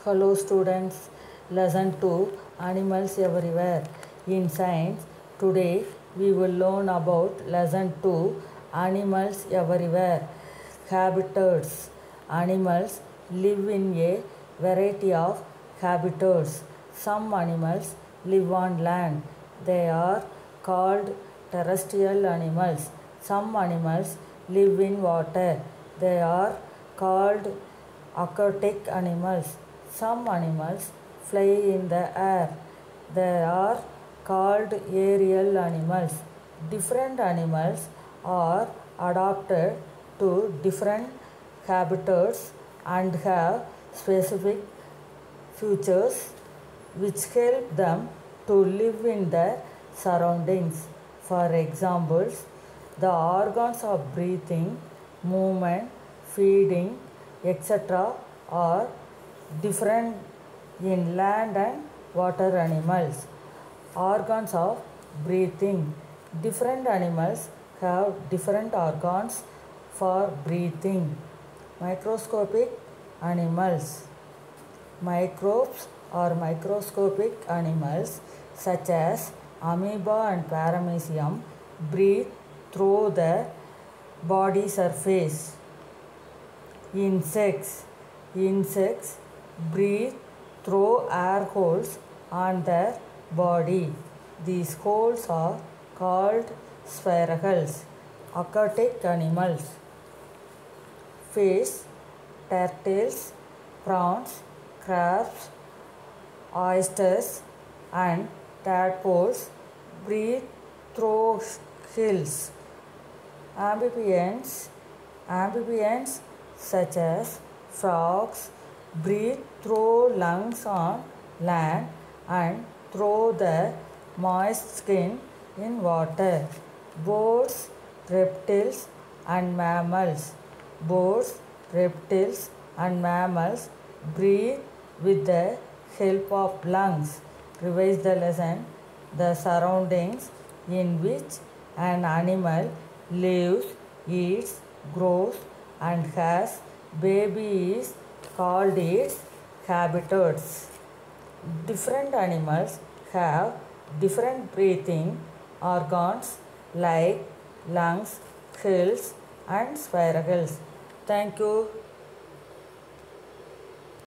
Hello students, lesson 2 Animals Everywhere. In science, today we will learn about lesson 2 Animals Everywhere. Habitats. Animals live in a variety of habitats. Some animals live on land. They are called terrestrial animals. Some animals live in water. They are called aquatic animals. Some animals fly in the air. They are called aerial animals. Different animals are adapted to different habitats and have specific features which help them to live in their surroundings. For examples, the organs of breathing, movement, feeding, etc. are different in land and water animals. Organs of breathing. Different animals have different organs for breathing. Microscopic animals. Microbes or microscopic animals such as amoeba and paramecium breathe through the body surface. Insects. Insects breathe through air holes on their body. These holes are called spiracles. Aquatic animals. Fish, turtles, prawns, crabs, oysters and tadpoles breathe through gills. Amphibians such as frogs breathe through lungs on land and through the moist skin in water. Birds, reptiles and mammals. Birds, reptiles and mammals breathe with the help of lungs. Revise the lesson. The surroundings in which an animal lives, eats, grows and has baby is called its habitats. Different animals have different breathing organs like lungs, gills and spiracles. Thank you.